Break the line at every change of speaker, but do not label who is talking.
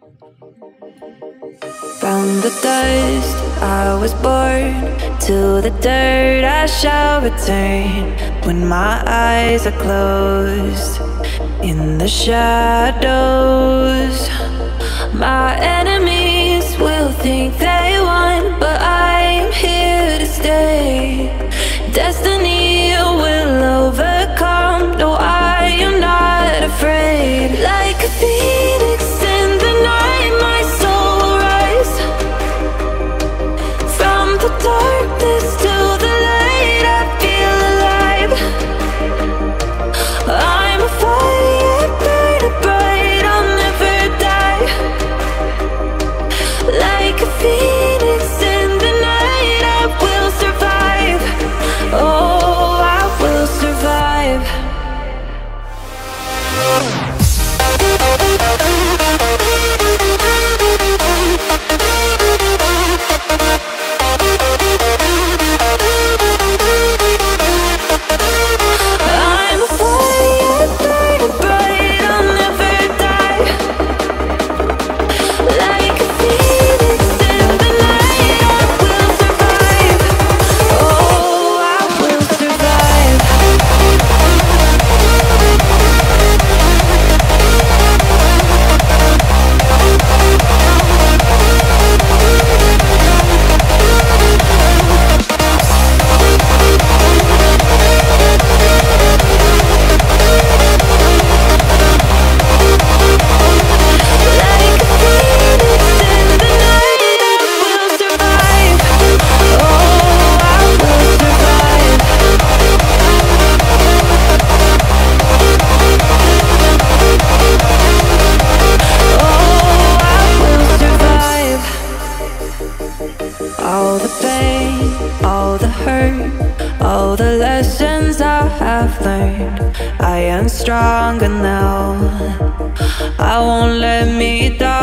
From the dust I was born, to the dirt I shall return. When my eyes are closed, in the shadows, my enemies will think they won, but I'm here to stay. Destiny will overcome. No, I am not afraid. Like a phoenix in the night, my soul will rise. From the darkness to the light, I feel alive. I'm a fire, burning bright, I'll never die. Like a phoenix in the night, I will survive. Oh, I will survive. I'm a fire, burning bright, I'll never die. Like a phoenix in the night, I will survive. Oh, I will survive. Like a phoenix in the night, I will survive. Oh, I will survive. Oh, I will survive. All the pain, all the hurt, all the lessons I have learned, I am stronger now. I won't let me down.